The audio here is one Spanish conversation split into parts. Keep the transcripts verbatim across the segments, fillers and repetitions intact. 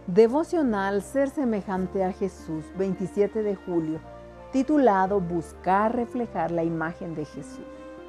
Devocional Ser semejante a Jesús, veintisiete de julio, titulado Buscar reflejar la imagen de Jesús.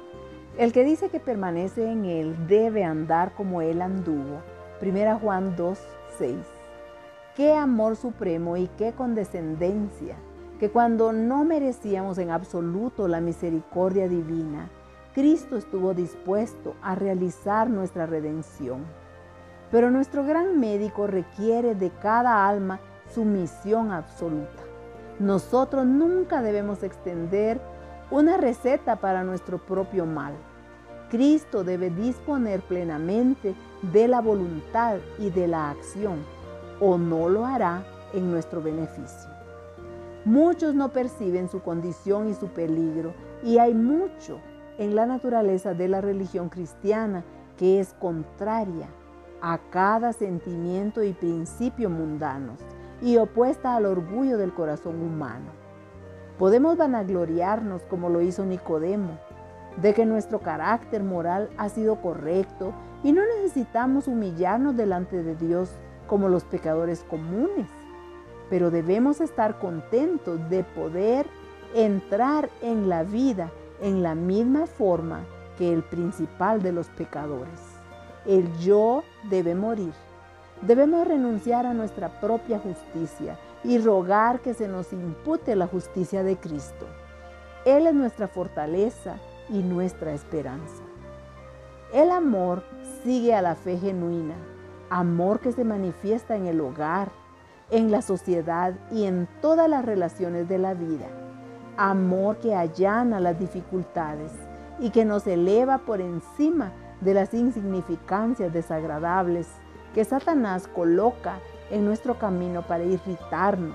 El que dice que permanece en Él debe andar como Él anduvo. primera Juan dos, seis. Qué amor supremo y qué condescendencia, que cuando no merecíamos en absoluto la misericordia divina, Cristo estuvo dispuesto a realizar nuestra redención. Pero nuestro gran médico requiere de cada alma sumisión absoluta. Nosotros nunca debemos extender una receta para nuestro propio mal. Cristo debe disponer plenamente de la voluntad y de la acción, o no lo hará en nuestro beneficio. Muchos no perciben su condición y su peligro, y hay mucho en la naturaleza de la religión cristiana que es contraria a cada sentimiento y principio mundanos y opuesta al orgullo del corazón humano. Podemos vanagloriarnos, como lo hizo Nicodemo, de que nuestro carácter moral ha sido correcto y no necesitamos humillarnos delante de Dios como los pecadores comunes, pero debemos estar contentos de poder entrar en la vida en la misma forma que el principal de los pecadores. El yo debe morir. Debemos renunciar a nuestra propia justicia y rogar que se nos impute la justicia de Cristo. Él es nuestra fortaleza y nuestra esperanza. El amor sigue a la fe genuina, amor que se manifiesta en el hogar, en la sociedad y en todas las relaciones de la vida. Amor que allana las dificultades y que nos eleva por encima de las insignificancias desagradables que Satanás coloca en nuestro camino para irritarnos.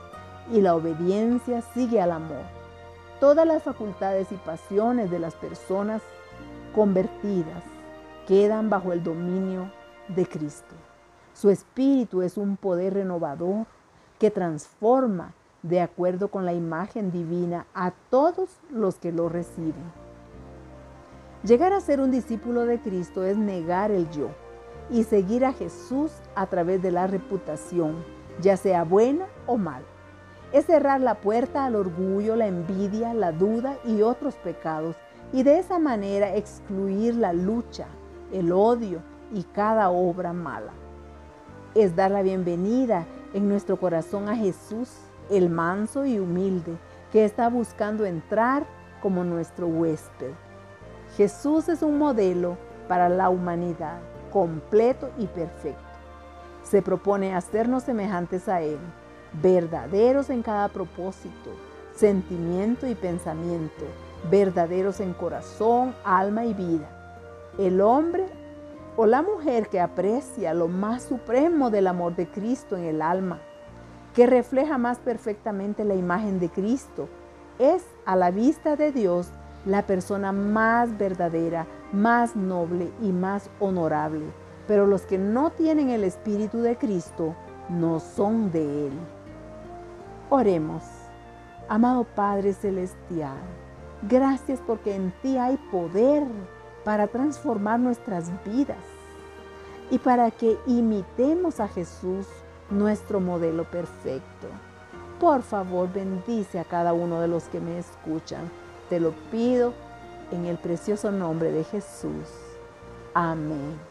Y la obediencia sigue al amor. Todas las facultades y pasiones de las personas convertidas quedan bajo el dominio de Cristo. Su espíritu es un poder renovador que transforma de acuerdo con la imagen divina a todos los que lo reciben. Llegar a ser un discípulo de Cristo es negar el yo y seguir a Jesús a través de la reputación, ya sea buena o mala. Es cerrar la puerta al orgullo, la envidia, la duda y otros pecados, y de esa manera excluir la lucha, el odio y cada obra mala. Es dar la bienvenida en nuestro corazón a Jesús, el manso y humilde, que está buscando entrar como nuestro huésped. Jesús es un modelo para la humanidad, completo y perfecto. Se propone hacernos semejantes a Él, verdaderos en cada propósito, sentimiento y pensamiento, verdaderos en corazón, alma y vida. El hombre o la mujer que aprecia lo más supremo del amor de Cristo en el alma, que refleja más perfectamente la imagen de Cristo, es a la vista de Dios la persona más verdadera, más noble y más honorable. Pero los que no tienen el Espíritu de Cristo no son de Él. Oremos. Amado Padre Celestial, gracias porque en ti hay poder para transformar nuestras vidas y para que imitemos a Jesús, nuestro modelo perfecto. Por favor, bendice a cada uno de los que me escuchan. Te lo pido en el precioso nombre de Jesús. Amén.